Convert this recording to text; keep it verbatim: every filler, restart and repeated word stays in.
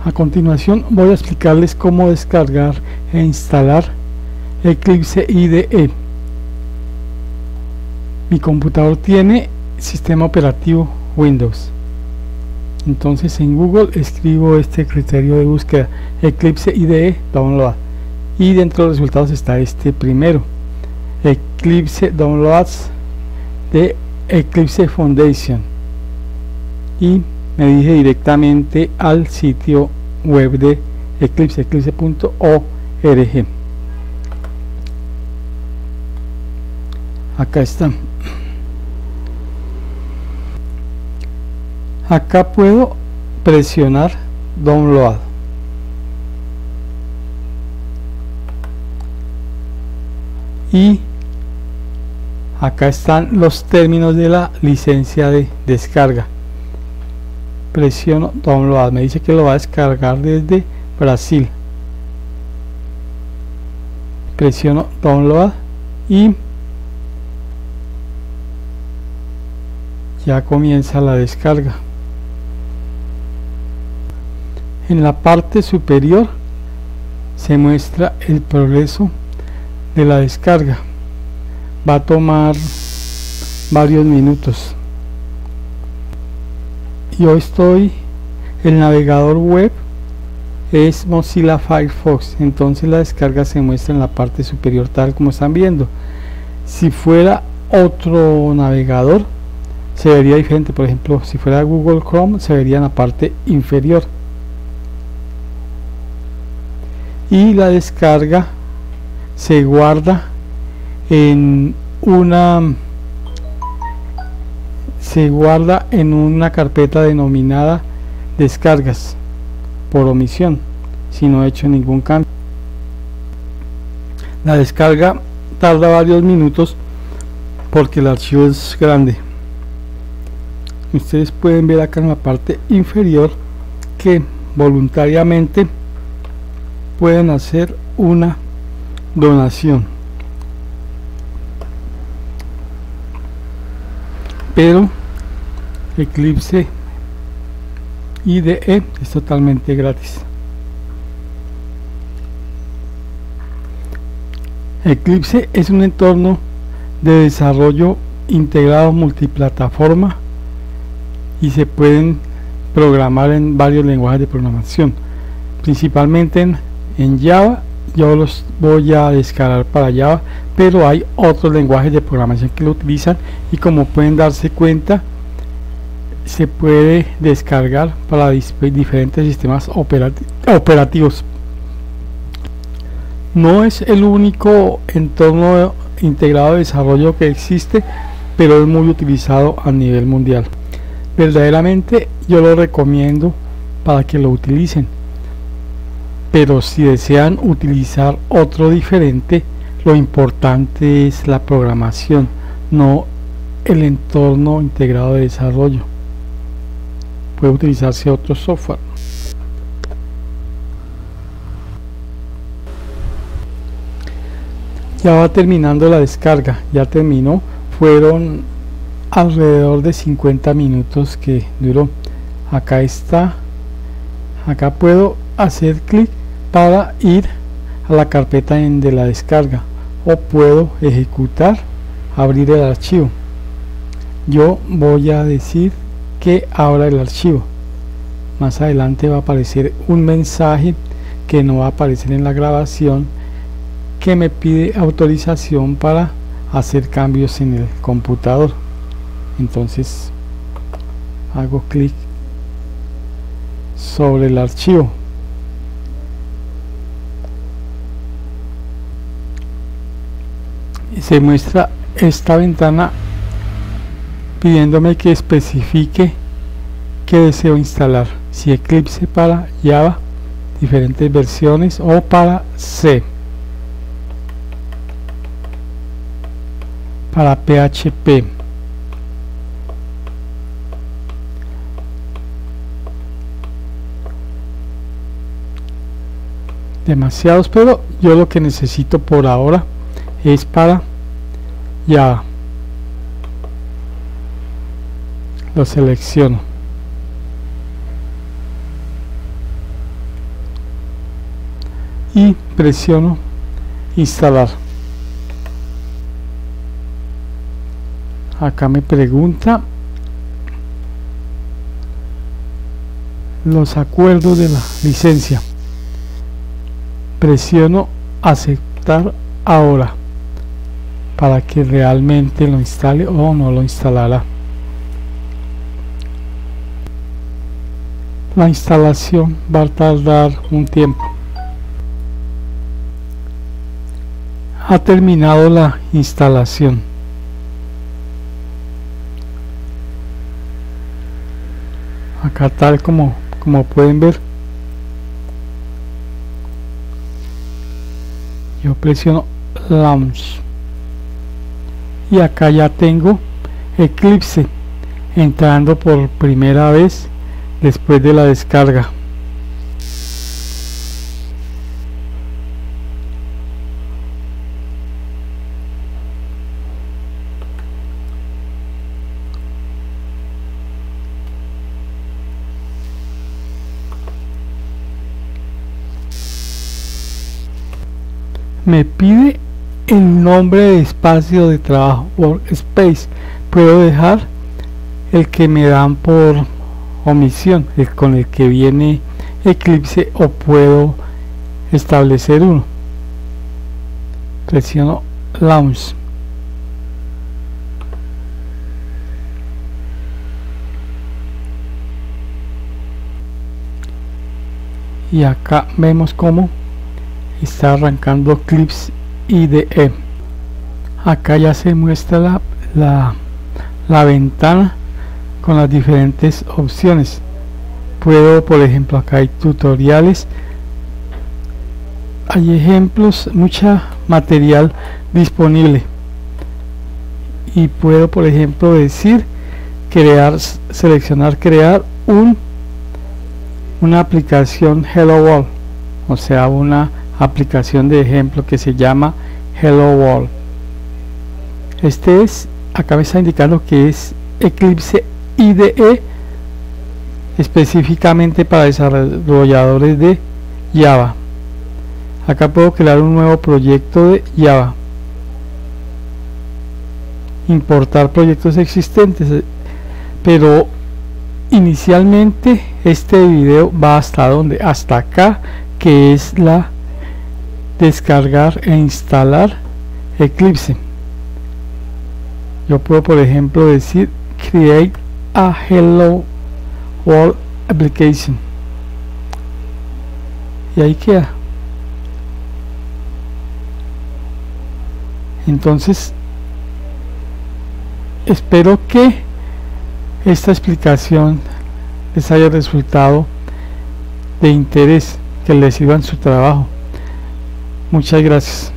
A continuación voy a explicarles cómo descargar e instalar Eclipse I D E. Mi computador tiene sistema operativo Windows. Entonces en Google escribo este criterio de búsqueda, Eclipse I D E Download, y dentro de los resultados está este primero, Eclipse Downloads de Eclipse Foundation, y me dirige directamente al sitio web de Eclipse, eclipse punto org. Acá está. Acá puedo presionar Download. Y acá están los términos de la licencia de descarga. Presiono Download, me dice que lo va a descargar desde Brasil. Presiono Download y ya comienza la descarga. En la parte superior se muestra el progreso de la descarga. Va a tomar varios minutos. Yo estoy, el navegador web es Mozilla Firefox, entonces la descarga se muestra en la parte superior tal como están viendo. Si fuera otro navegador se vería diferente, por ejemplo si fuera Google Chrome se vería en la parte inferior. Y la descarga se guarda en una se guarda en una carpeta denominada descargas por omisión, si no he hecho ningún cambio. La descarga tarda varios minutos porque el archivo es grande. Ustedes pueden ver acá en la parte inferior que voluntariamente pueden hacer una donación, pero Eclipse I D E es totalmente gratis. Eclipse es un entorno de desarrollo integrado multiplataforma y se pueden programar en varios lenguajes de programación, principalmente en, en Java. Yo los voy a descargar para Java, pero hay otros lenguajes de programación que lo utilizan, y como pueden darse cuenta se puede descargar para diferentes sistemas operati operativos. No es el único entorno integrado de desarrollo que existe, pero es muy utilizado a nivel mundial. Verdaderamente yo lo recomiendo para que lo utilicen, pero si desean utilizar otro diferente, lo importante es la programación, no el entorno integrado de desarrollo. Puede utilizarse otro software. Ya va terminando la descarga, ya terminó. Fueron alrededor de cincuenta minutos que duró. Acá está, acá puedo hacer clic para ir a la carpeta en de la descarga, o puedo ejecutar, abrir el archivo. Yo voy a decir que abra el archivo. Más adelante va a aparecer un mensaje que no va a aparecer en la grabación, que me pide autorización para hacer cambios en el computador. Entonces hago clic sobre el archivo. Y se muestra esta ventana pidiéndome que especifique que deseo instalar, si Eclipse para Java, diferentes versiones, o para C, para P H P. Demasiados, pero yo lo que necesito por ahora es para Java. Lo selecciono. y presiono instalar. Acá me pregunta los acuerdos de la licencia. Presiono aceptar ahora para que realmente lo instale o no lo instalará. La instalación va a tardar un tiempo. Ha terminado la instalación. Acá, tal como como pueden ver, yo presiono Launch y acá ya tengo Eclipse entrando por primera vez después de la descarga. Me pide el nombre de espacio de trabajo, Workspace. Puedo dejar el que me dan por omisión, el con el que viene Eclipse, o puedo establecer uno. Presiono Launch. Y acá vemos cómo está arrancando Eclipse I D E. Acá ya se muestra la, la, la ventana con las diferentes opciones. Puedo, por ejemplo, acá hay tutoriales, hay ejemplos, mucha material disponible, y puedo, por ejemplo, decir crear, seleccionar crear un una aplicación Hello World, o sea, una aplicación de ejemplo que se llama Hello World. Este es, acá me está indicando que es Eclipse I D E, específicamente para desarrolladores de Java. Acá puedo crear un nuevo proyecto de Java, importar proyectos existentes, pero inicialmente este video va hasta donde, hasta acá, que es la descargar e instalar Eclipse. Yo puedo, por ejemplo, decir create a Hello World application, y ahí queda. Entonces espero que esta explicación les haya resultado de interés, que les sirva en su trabajo. Muchas gracias.